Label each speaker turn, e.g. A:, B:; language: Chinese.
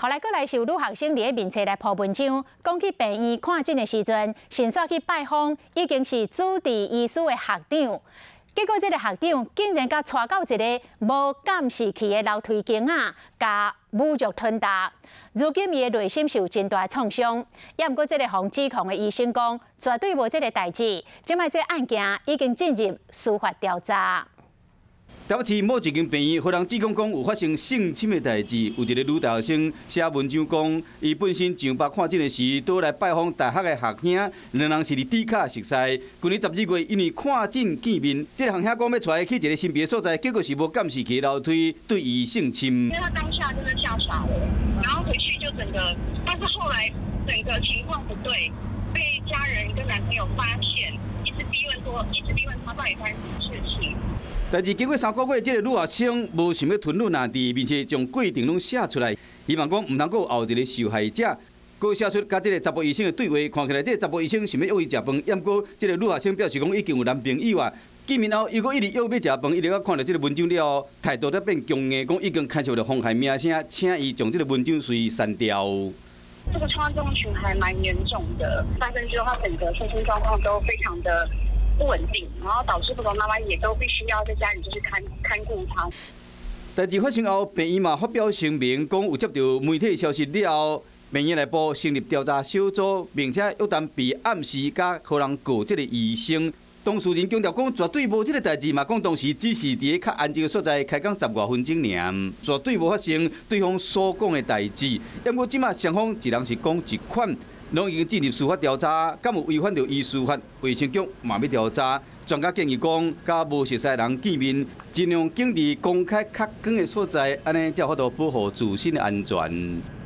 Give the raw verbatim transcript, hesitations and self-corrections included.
A: 后来，过来是有女学生伫咧面册来破文章，讲去病院看诊的时阵，先煞去拜访已经是主治医师的学长。结果，这个学长竟然甲带到一个无监视器的楼梯间啊，甲侮辱吞打。如今，伊的内心受真大创伤。也毋过，这个防指控的医生讲，绝对无这个代志。即摆这案件已经进入司法调查。
B: 台北市某一间病院，互人指控讲有发生性侵的代志。有一个女大学生写文章讲，伊本身上班看诊的时，倒来拜访大学的学兄，两人是伫底卡熟识。去年十二月，因为看诊见面，这个学兄讲要带去一个神秘的所在，结果是无监视器楼梯对伊性侵。
C: 因为他当下真的吓傻了，然后回去就整个，但是后来整个情况不对，被家人跟男朋友发现，一直逼问说，一直逼问他到底发生什么事情。
B: 但是经过三个月，这个女学生无想要吞忍下地，并且将过程拢写出来，希望讲唔通有后一个受害者。佮写出甲这个查甫医生的对话，看起来这个查甫医生想要约伊食饭，也毋过这个女学生表示讲已经有男朋友啊。见面后，伊佫一直约要食饭，一直到看到这个文章了后，态度才变强硬，讲已经开始了妨害名声，请伊将这个文章随删掉。
C: 这个创伤群还蛮严重的，发生之后，他整个身心状况都非常的不稳定，然后导致爸爸妈妈也都必须要在家里就是看看顾他。
B: 代志发生后，病院嘛发表声明，讲有接到媒体消息了后，病院内部成立调查小组，并且约谈被暗示甲互人告这个医生。 当事人强调讲，绝对无这个代志嘛，讲当时只是伫较安静的所在开讲十外分钟尔，绝对无发生对方所讲的代志。要不即马双方一人是讲一款，拢已经进入司法调查，敢有违反着医师法？卫生局嘛要调查。专家建议讲，甲无熟悉人见面，尽量警伫公开较光的所在，安尼才有法度保护自身的安全。